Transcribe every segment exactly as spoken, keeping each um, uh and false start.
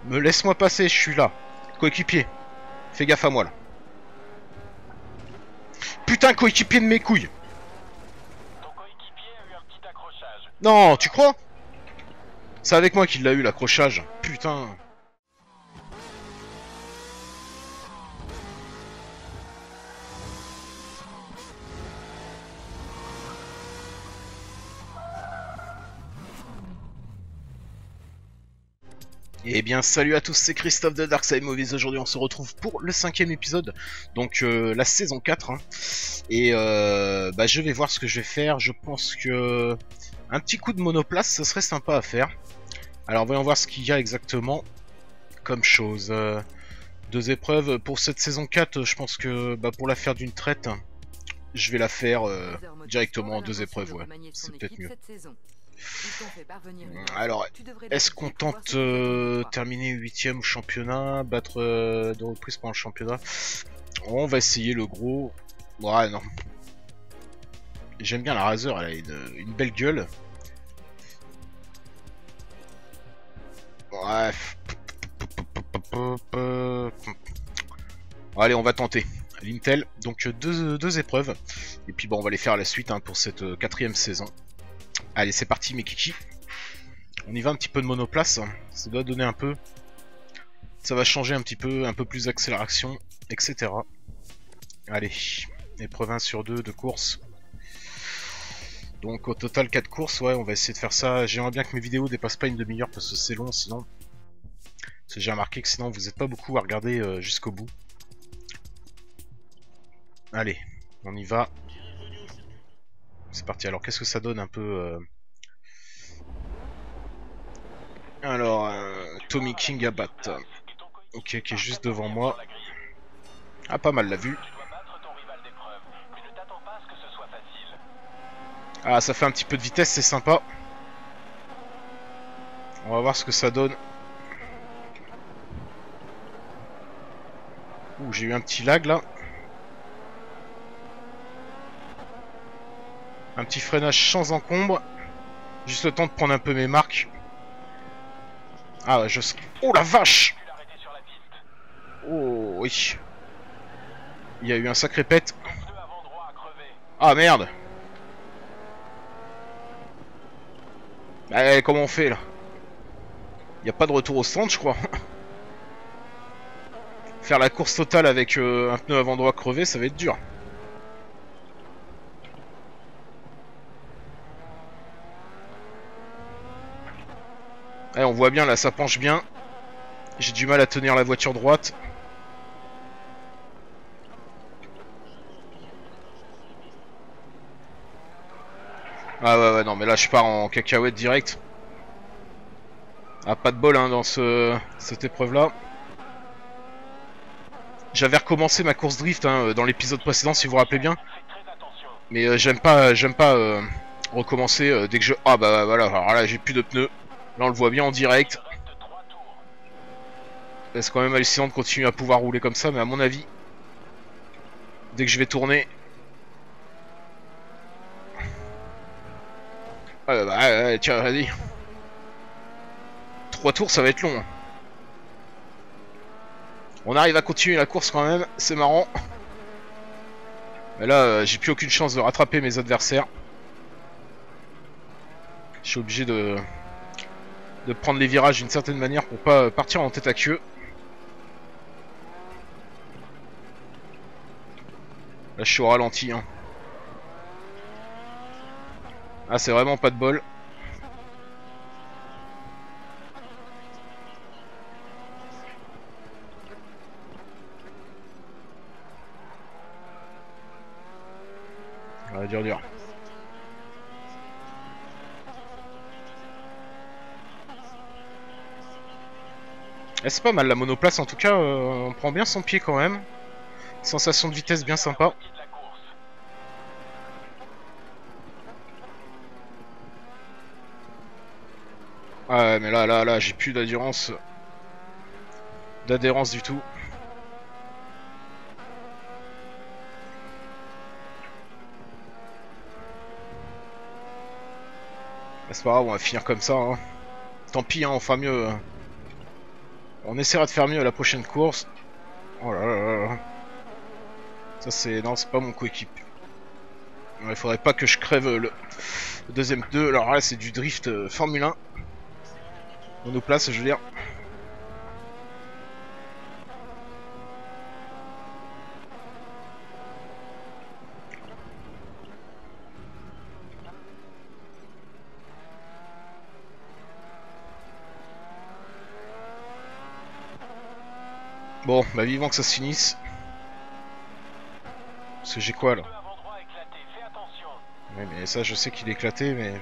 Me laisse-moi passer, je suis là. Coéquipier, fais gaffe à moi là. Putain, coéquipier de mes couilles. Ton coéquipier a eu un petit accrochage. Non, tu crois? C'est avec moi qu'il l'a eu l'accrochage. Putain. Eh bien salut à tous, c'est Christophe de Darkside Movies. Aujourd'hui on se retrouve pour le cinquième épisode, donc euh, la saison quatre, hein. Et euh, bah, je vais voir ce que je vais faire. Je pense que un petit coup de monoplace ce serait sympa à faire. Alors voyons voir ce qu'il y a exactement comme chose. euh, Deux épreuves pour cette saison quatre. Je pense que bah, pour la faire d'une traite, je vais la faire euh, directement en deux épreuves, ouais. C'est peut-être mieux. Alors, est-ce qu'on tente euh, terminer huitième au championnat, battre euh, de reprise pendant le championnat? On va essayer le gros. Ouais, non. J'aime bien la Razer, elle a une, une belle gueule. Bref. Allez, on va tenter. L'Intel, donc deux, deux épreuves. Et puis bon, on va les faire à la suite, hein, pour cette euh, quatrième saison. Allez, c'est parti mes kikis. On y va, un petit peu de monoplace, ça doit donner un peu. Ça va changer un petit peu, un peu plus d'accélération, et cetera. Allez, épreuve un sur deux de course. Donc au total quatre courses, ouais, on va essayer de faire ça. J'aimerais bien que mes vidéos dépassent pas une demi-heure parce que c'est long sinon. Parce que j'ai remarqué que sinon vous n'êtes pas beaucoup à regarder euh, jusqu'au bout. Allez, on y va. C'est parti, alors qu'est-ce que ça donne un peu euh... Alors, euh, Tommy King à battre. Ok, qui est juste devant moi. Ah, pas mal la vue. Ah, ça fait un petit peu de vitesse, c'est sympa. On va voir ce que ça donne. Ouh, j'ai eu un petit lag là. Un petit freinage sans encombre. Juste le temps de prendre un peu mes marques. Ah, je... Oh la vache! Oh oui. Il y a eu un sacré pet. Ah merde! Allez, comment on fait là? Il n'y a pas de retour au stand, je crois. Faire la course totale avec euh, un pneu avant droit crevé, ça va être dur. Allez, on voit bien là, ça penche bien. J'ai du mal à tenir la voiture droite. Ah ouais ouais non mais là je pars en cacahuète direct. Ah pas de bol hein dans ce cette épreuve là. J'avais recommencé ma course drift hein, dans l'épisode précédent si vous vous rappelez bien. Mais euh, j'aime pas j'aime pas euh, recommencer euh, dès que je... Ah bah voilà, alors là j'ai plus de pneus. Là on le voit bien en direct. C'est quand même hallucinant de continuer à pouvoir rouler comme ça, mais à mon avis, dès que je vais tourner... Ah bah ouais, tiens, vas-y. Trois tours, ça va être long. Hein. On arrive à continuer la course quand même, c'est marrant. Mais là, euh, j'ai plus aucune chance de rattraper mes adversaires. Je suis obligé de... de prendre les virages d'une certaine manière pour pas partir en tête à queue. Là, je suis au ralenti. Hein. Ah, c'est vraiment pas de bol. Ouais, dur, dur. Eh, c'est pas mal la monoplace en tout cas, euh, on prend bien son pied quand même. Sensation de vitesse bien sympa. Ah ouais, mais là, là, là, j'ai plus d'adhérence. D'adhérence du tout. C'est pas grave, on va finir comme ça. Hein. Tant pis, hein, on fera mieux. On essaiera de faire mieux à la prochaine course. Oh là là là là. Ça c'est... Non, c'est pas mon coéquipe. Il faudrait pas que je crève le, le deuxième deux. Alors là c'est du drift euh, Formule un. Monoplace je veux dire. Bon, bah vivant que ça se finisse. Parce que j'ai quoi là? Oui mais ça je sais qu'il est éclaté mais...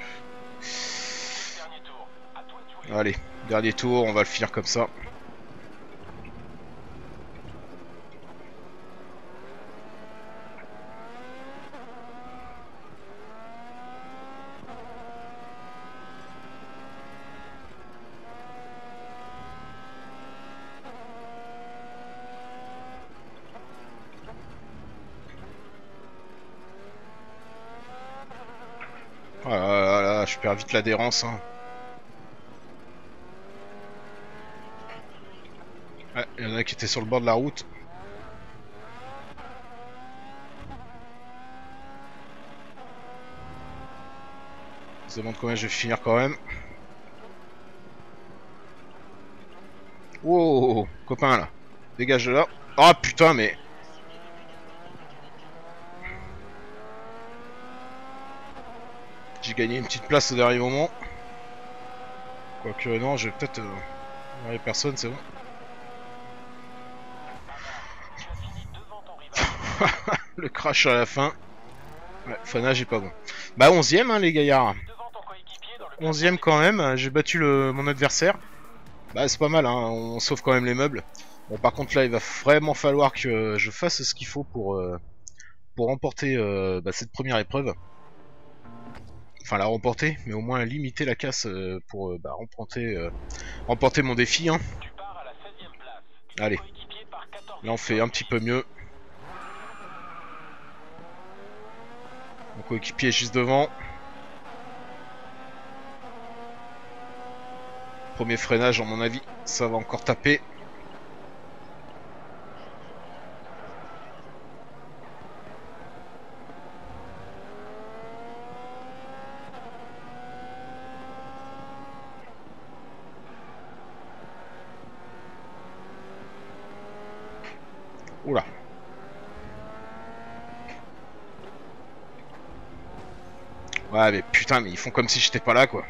Allez, dernier tour, on va le finir comme ça. Oh là là là, je perds vite l'adhérence. Hein. Ouais, il y en a qui étaient sur le bord de la route. Je me demande combien je vais finir quand même. Wow, copain là. Dégage de là. Oh putain mais... J'ai gagné une petite place au dernier moment. Quoique non, je vais peut-être... Euh... Il n'y a personne, c'est bon. Le crash à la fin. Ouais, freinage est pas bon. Bah onzième hein les gaillards. onzième quand même, j'ai battu le... mon adversaire. Bah c'est pas mal hein, on sauve quand même les meubles. Bon par contre là il va vraiment falloir que je fasse ce qu'il faut pour, euh... pour remporter euh... bah, cette première épreuve. Enfin la remporter, mais au moins limiter la casse euh, pour euh, bah, remporter, euh, remporter mon défi hein. Allez, là on fait un petit peu mieux. Mon coéquipier est juste devant. Premier freinage à mon avis, ça va encore taper. Oula. Ouais mais putain mais ils font comme si j'étais pas là quoi.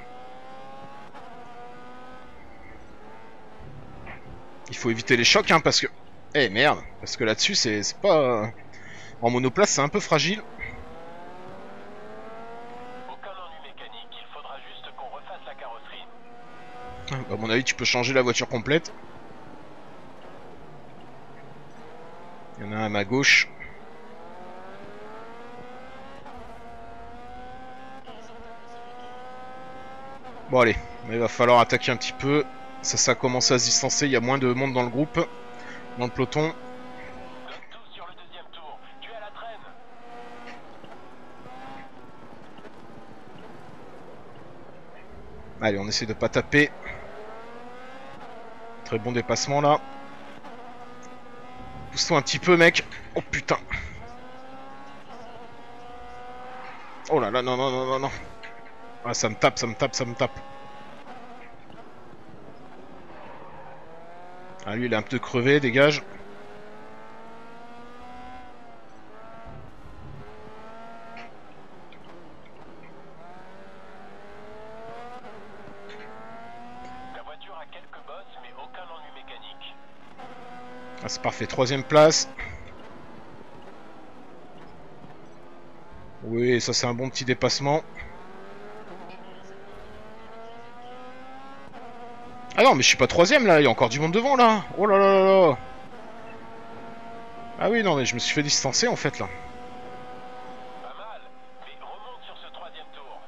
Il faut éviter les chocs hein parce que... Eh merde, parce que là-dessus c'est pas... En monoplace c'est un peu fragile. Aucun ennui mécanique, il faudra juste qu'on refasse la carrosserie. À mon avis tu peux changer la voiture complète. Il y en a un à ma gauche. Bon allez, il va falloir attaquer un petit peu. Ça, ça a commencé à se distancer, il y a moins de monde dans le groupe, dans le peloton. Donne tout sur le deuxième tour, tu es à la traîne. Allez, on essaie de pas taper. Très bon dépassement là. Pousse-toi un petit peu mec. Oh putain. Oh là là, non, non, non, non, non. Ah, ça me tape, ça me tape, ça me tape. Ah, lui, il est un peu crevé, dégage. La voiture a quelques bosses, mais aucun ennui mécanique. Ah, c'est parfait, troisième place. Oui, ça c'est un bon petit dépassement. Ah non, mais je suis pas troisième là, il y a encore du monde devant là. Oh là là là là. Ah oui, non, mais je me suis fait distancer en fait là. Pas mal, mais remonte sur ce troisième tour.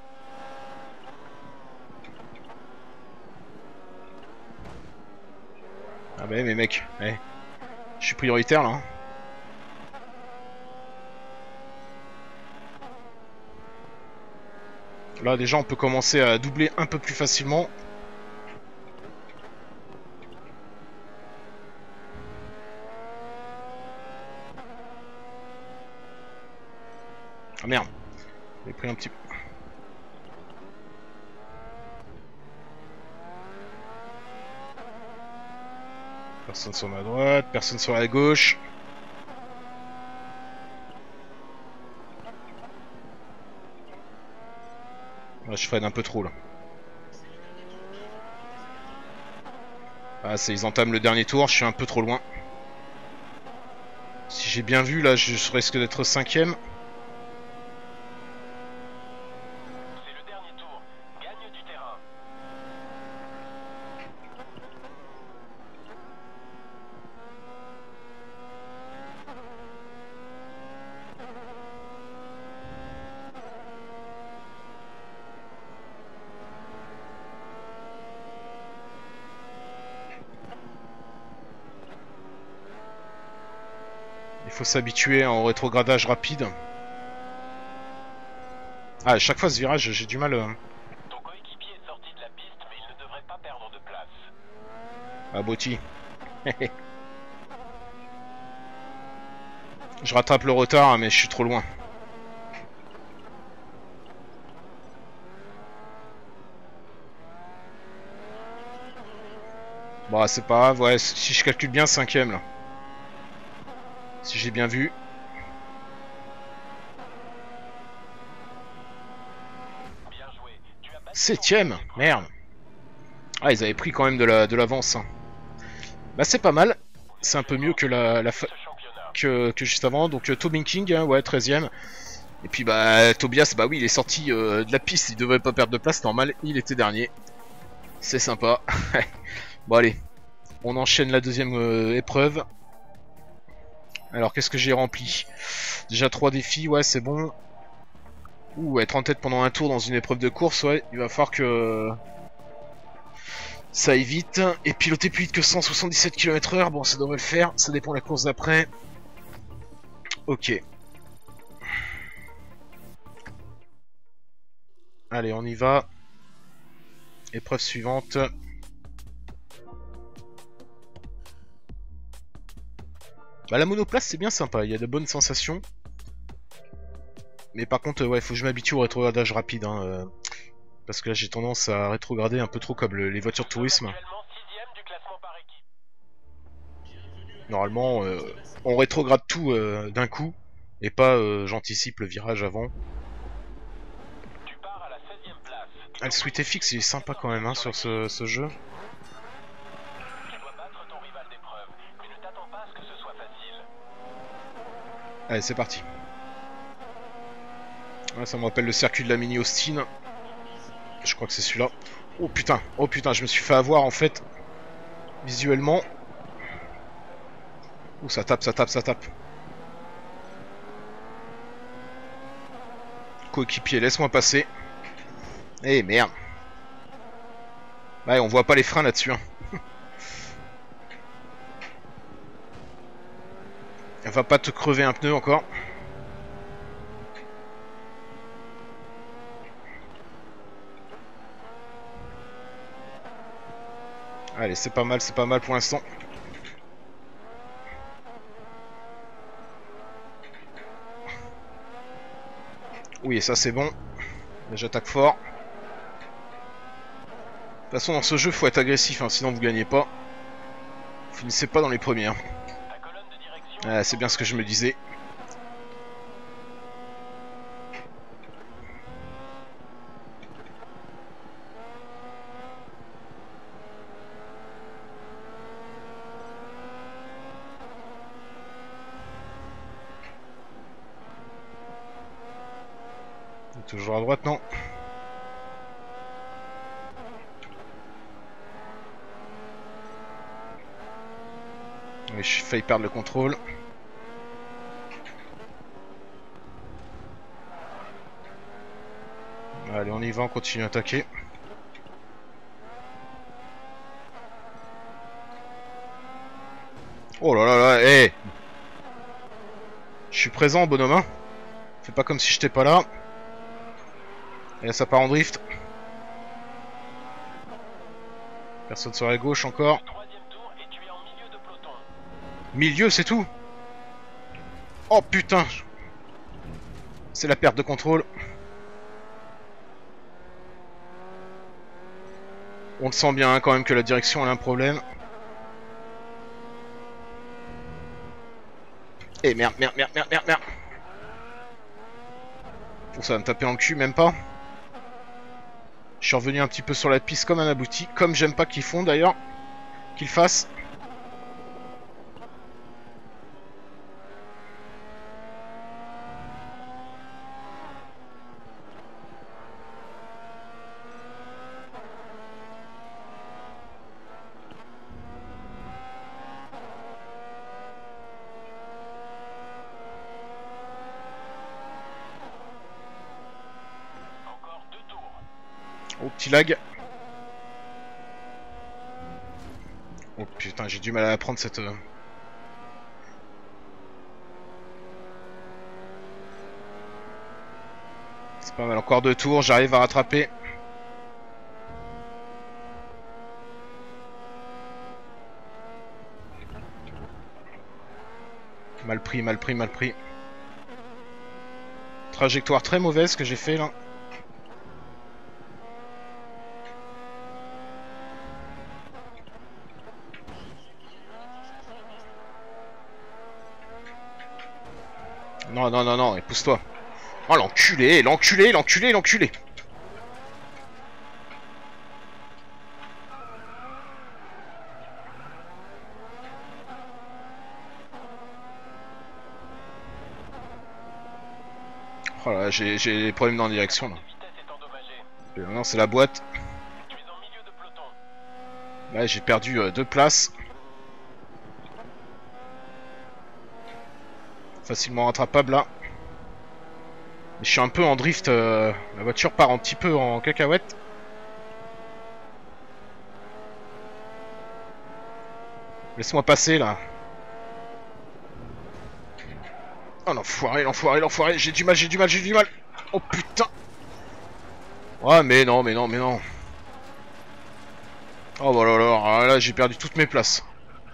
Ah bah mais mec, eh. Je suis prioritaire là. Hein. Là déjà on peut commencer à doubler un peu plus facilement. Ah merde. J'ai pris un petit... Personne sur ma droite, personne sur la gauche. Ouais, je freine un peu trop là. Ah, c'est ils entament le dernier tour, je suis un peu trop loin. Si j'ai bien vu là, je risque d'être cinquième. C'est le dernier tour. Gagne du terrain. Il faut s'habituer en rétrogradage rapide. Ah, à chaque fois ce virage, j'ai du mal. Euh... Ton coéquipier est sorti de la piste, mais il ne devrait pas perdre de place. Ah, Botti. Je rattrape le retard, mais je suis trop loin. Bon, c'est pas grave, ouais, si je calcule bien, cinquième là. Si j'ai bien vu. Bien joué. Tu as battu Septième, ton épreuve. merde. Ah, ils avaient pris quand même de la de l'avance. Hein. Bah c'est pas mal. C'est un peu mieux que la, la fa... Ce championnat. que, que juste avant. Donc euh, Tobin King, hein, ouais, treizième. Et puis bah Tobias, bah oui, il est sorti euh, de la piste, il devrait pas perdre de place, normal, il était dernier. C'est sympa. Bon allez, on enchaîne la deuxième euh, épreuve. Alors qu'est-ce que j'ai rempli? Déjà trois défis, ouais c'est bon. Ouh, être en tête pendant un tour dans une épreuve de course, ouais, il va falloir que ça aille vite. Et piloter plus vite que cent soixante-dix-sept kilomètres heure, bon ça devrait le faire, ça dépend de la course d'après. Ok. Allez, on y va. Épreuve suivante. Bah la monoplace c'est bien sympa, il y a de bonnes sensations. Mais par contre, ouais, faut que je m'habitue au rétrogradage rapide. Hein, euh, parce que là j'ai tendance à rétrograder un peu trop comme le- les voitures de tourisme. Actuellement sixième du classement par équipe. Normalement, euh, on rétrograde tout euh, d'un coup. Et pas euh, j'anticipe le virage avant. Tu pars à la seizième place. Ah, le Sweet F X il est sympa quand même hein, sur ce, ce jeu. Tu dois battre ton rival d'épreuve, mais ne t'attends pas à ce que ce soit facile. Allez, c'est parti. Ah, ça me rappelle le circuit de la mini Austin. Je crois que c'est celui-là. Oh putain, oh putain, je me suis fait avoir en fait. Visuellement. Ouh, ça tape, ça tape, ça tape. Coéquipier, laisse-moi passer. Eh merde. Ouais, on voit pas les freins là-dessus. Hein. Elle va pas te crever un pneu encore. Allez, c'est pas mal, c'est pas mal pour l'instant. Oui, et ça c'est bon. Là, j'attaque fort. De toute façon, dans ce jeu, faut être agressif, hein, sinon vous gagnez pas. Vous finissez pas dans les premiers. Hein. Ta colonne de direction. Ah, c'est bien ce que je me disais. Toujours à droite, non? Oui, j'ai failli perdre le contrôle. Allez, on y va, on continue à attaquer. Oh là là là, hé hey. Je suis présent, bonhomme, hein. Fais pas comme si j'étais pas là. Et là, ça part en drift. Personne sur la gauche encore. Troisième tour et tu es en milieu de peloton. Milieu, c'est tout. Oh putain. C'est la perte de contrôle. On le sent bien hein, quand même que la direction elle a un problème. Et merde, merde, merde, merde, merde, merde. Oh, ça va me taper en cul, même pas. Je suis revenu un petit peu sur la piste comme un abouti. Comme j'aime pas qu'ils font d'ailleurs. Qu'ils fassent. Oh, petit lag. Oh putain, j'ai du mal à prendre cette... C'est pas mal, encore deux tours, j'arrive à rattraper. Mal pris, mal pris, mal pris. Trajectoire très mauvaise que j'ai fait là. Non, non, non, non, pousse-toi. Oh, l'enculé, l'enculé, l'enculé, l'enculé. Oh là, j'ai des problèmes dans la direction là. Et maintenant c'est la boîte. Là j'ai perdu euh, deux places. Facilement rattrapable là. Je suis un peu en drift, euh, la voiture part un petit peu en cacahuète. Laisse-moi passer là. Oh l'enfoiré, l'enfoiré, l'enfoiré, j'ai du mal, j'ai du mal, j'ai du mal. Oh putain. Ouais mais non, mais non, mais non. Oh bah là là, là j'ai perdu toutes mes places.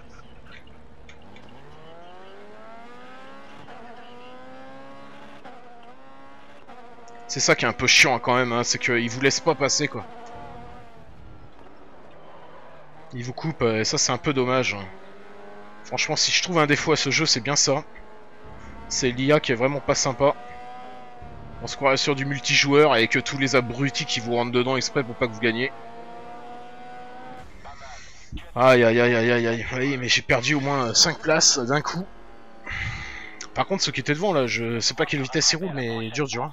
C'est ça qui est un peu chiant hein, quand même, hein, c'est qu'ils vous laissent pas passer quoi. Ils vous coupent, et ça c'est un peu dommage. Hein. Franchement si je trouve un défaut à ce jeu c'est bien ça. C'est l'I A qui est vraiment pas sympa. On se croirait sur du multijoueur et que tous les abrutis qui vous rentrent dedans exprès pour pas que vous gagnez. Aïe aïe aïe aïe aïe aïe. Oui mais j'ai perdu au moins cinq places d'un coup. Par contre ceux qui étaient devant là, je sais pas quelle vitesse ils roulent mais dur dur. Hein.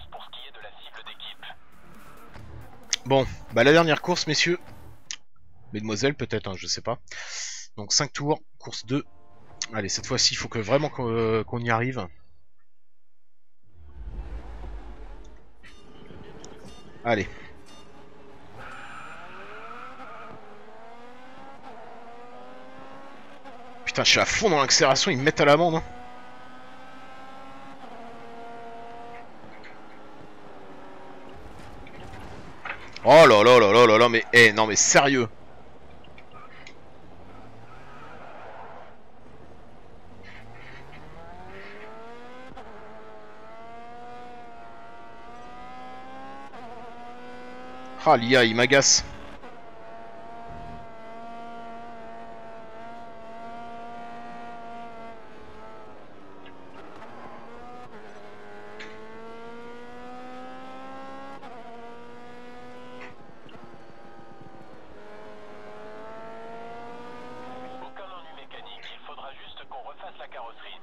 Bon, bah la dernière course messieurs. Mesdemoiselles peut-être, hein, je sais pas. Donc cinq tours, course deux. Allez cette fois-ci il faut que vraiment qu'on euh, qu'on y arrive. Allez. Putain, je suis à fond dans l'accélération, ils me mettent à l'amende. Hein. Oh là là là là là là, mais eh, non mais sérieux. Ah, l'I A, il m'agace. Aucun ennui mécanique, il faudra juste qu'on refasse la carrosserie.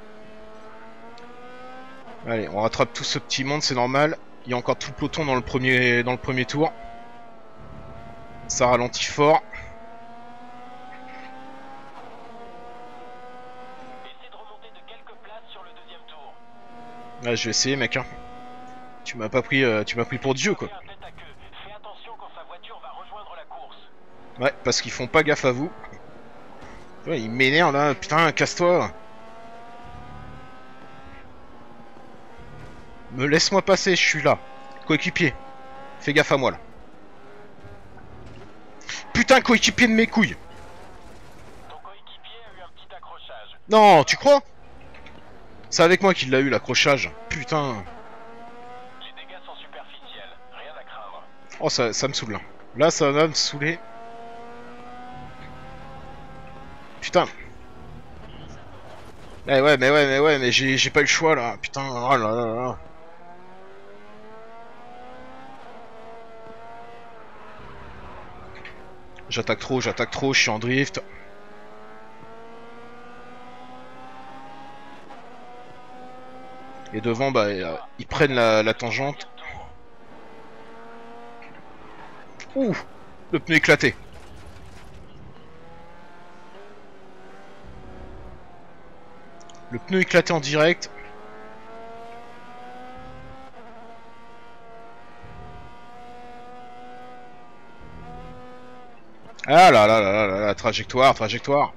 Allez, on rattrape tout ce petit monde, c'est normal. Il y a encore tout le peloton dans le premier, dans le premier tour. Ça ralentit fort. Essaie de remonter de quelques places sur le deuxième tour. Ouais, je vais essayer, mec. Hein. Tu m'as pas pris, euh, tu m'as pris pour Dieu, quoi. Fais un tête à queue. Fais attention quand sa voiture va rejoindre la course. Ouais, parce qu'ils font pas gaffe à vous. Ouais, ils m'énervent là. Putain, casse-toi. Me laisse-moi passer, je suis là. Coéquipier, fais gaffe à moi là. Putain, coéquipier de mes couilles. Ton coéquipier a eu un petit accrochage. Non, tu crois? C'est avec moi qu'il l'a eu l'accrochage. Putain. Oh, ça, ça me saoule là. Là, ça va me saouler. Putain. Eh ouais, mais ouais, mais ouais, mais j'ai pas eu le choix là. Putain, oh là là là. J'attaque trop, j'attaque trop, je suis en drift. Et devant, bah, euh, ils prennent la, la tangente. Ouh, le pneu éclaté. Le pneu éclaté en direct. Ah là là là là là, la trajectoire, trajectoire.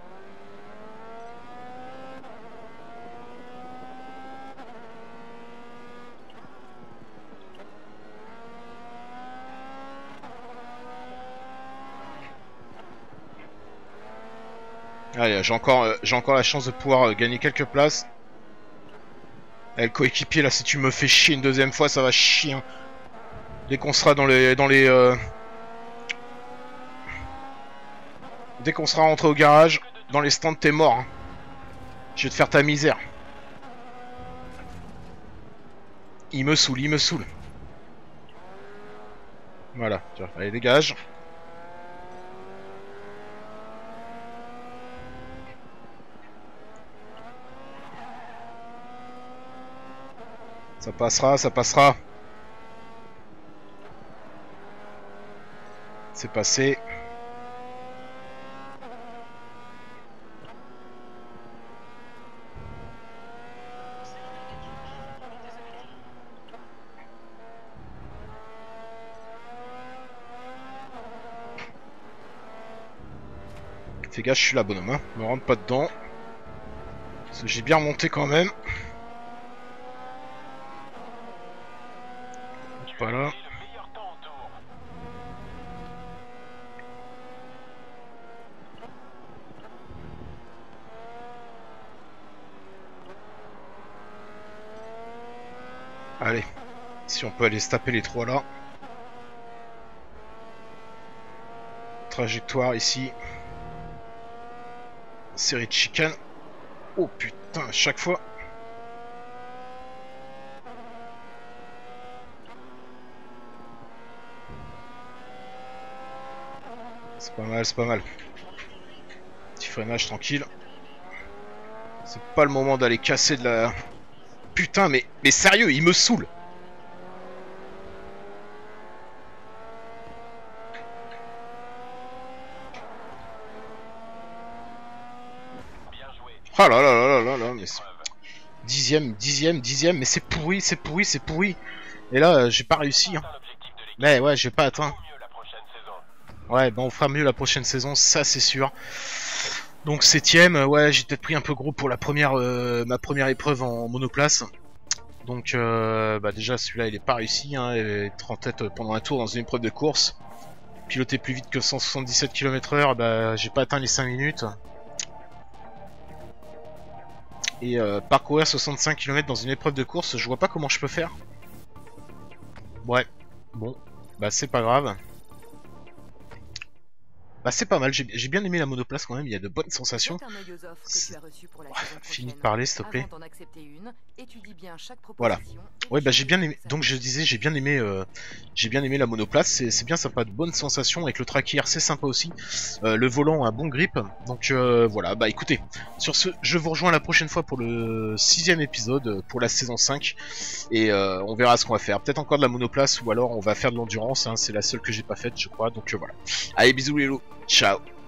Allez, j'ai encore, euh, j'ai encore la chance de pouvoir euh, gagner quelques places. Eh, le coéquipier là, si tu me fais chier une deuxième fois, ça va chier. Hein. Dès qu'on sera dans les, dans les, euh... dès qu'on sera rentré au garage, dans les stands, t'es mort. Hein. Je vais te faire ta misère. Il me saoule, il me saoule. Voilà, tiens, allez dégage. Ça passera, ça passera. C'est passé. Fais gaffe, je suis là, bonhomme, hein. Me rentre pas dedans. Parce que j'ai bien remonté quand même. Voilà. Allez, si on peut aller se taper les trois là. Trajectoire ici. Série de chicanes. Oh putain, à chaque fois. C'est pas mal, c'est pas mal. Petit freinage tranquille. C'est pas le moment d'aller casser de la... Putain, mais, mais sérieux, il me saoule. Oh là là là là là là, mais dixième, dixième, dixième, mais c'est pourri, c'est pourri, c'est pourri. Et là, euh, j'ai pas réussi. Hein. Mais ouais, j'ai pas atteint. Ouais, bon, on fera mieux la prochaine saison, ça c'est sûr. Donc septième, ouais, j'ai peut-être pris un peu gros pour la première, euh, ma première épreuve en monoplace. Donc, euh, bah déjà celui-là, il est pas réussi. Hein, être en tête pendant un tour dans une épreuve de course, piloter plus vite que cent soixante-dix-sept kilomètres heure, bah j'ai pas atteint les cinq minutes. Et euh, parcourir soixante-cinq kilomètres dans une épreuve de course, je vois pas comment je peux faire. Ouais, bon, bah c'est pas grave. Bah c'est pas mal, j'ai bien aimé la monoplace quand même, il y a de bonnes sensations. Ouais, fini de parler s'il te plaît. Voilà. Ouais bah j'ai bien aimé, donc je disais j'ai bien aimé euh, j'ai bien aimé la monoplace, c'est bien sympa, de bonnes sensations avec le track hier, c'est sympa aussi. Euh, le volant a bon grip, donc euh, voilà, bah écoutez, sur ce je vous rejoins la prochaine fois pour le sixième épisode, pour la saison cinq, et euh, on verra ce qu'on va faire, peut-être encore de la monoplace ou alors on va faire de l'endurance, hein, c'est la seule que j'ai pas faite je crois, donc euh, voilà. Allez bisous les loups, ciao.